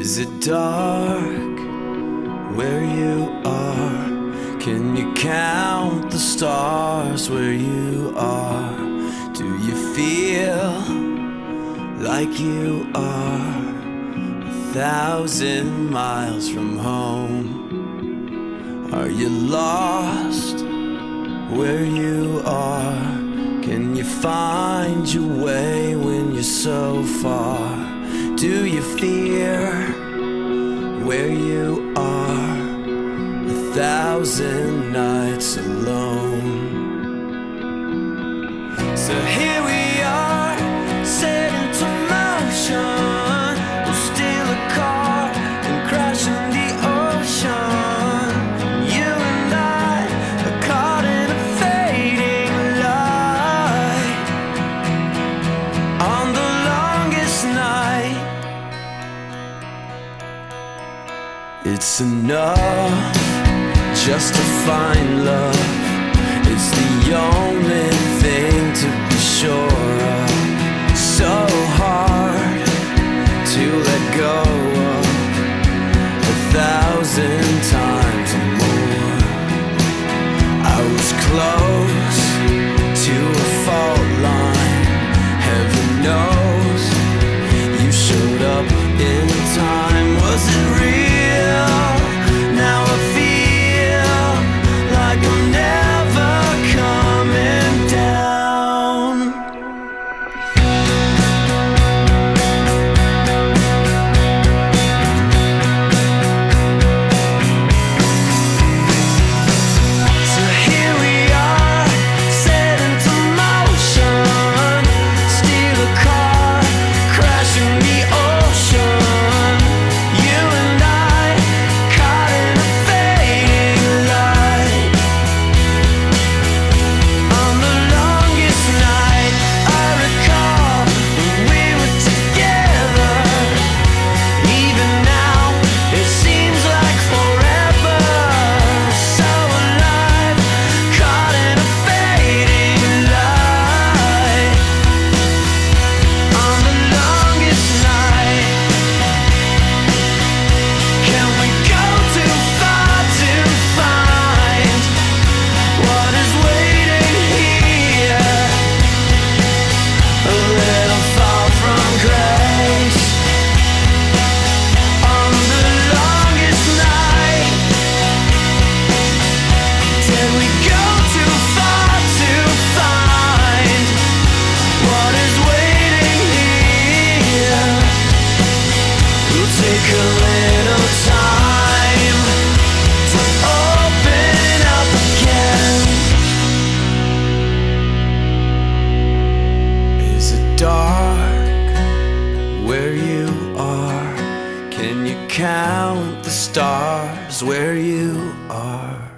Is it dark where you are? Can you count the stars where you are? Do you feel like you are 1,000 miles from home? Are you lost where you are? Can you find your way when you're so far? Do you fear where you are? 1,000 nights alone. So here we are, set into motion. We'll steal a car and crash in the ocean. You and I are caught in a fading light on the longest night. It's enough just to find love. It's the only thing to be sure of. So hard to let go of 1,000 times or more. I was close to a fault line. Heaven knows you showed up in time. Was it real? Now I feel like I'm never coming down. So here we are, set into motion. Steal a car, crashing the ocean. You and I, caught in a fading light on the longest night. I recall when we were together. Even now, it seems like forever. So alive, caught in a fading light on the longest night. Can we go too far to find what is waiting here? A little far from grace on the longest night. Did we go too far to find what is waiting here? We'll take a little time to open up again. Is it dark where you are? Can you count the stars where you are?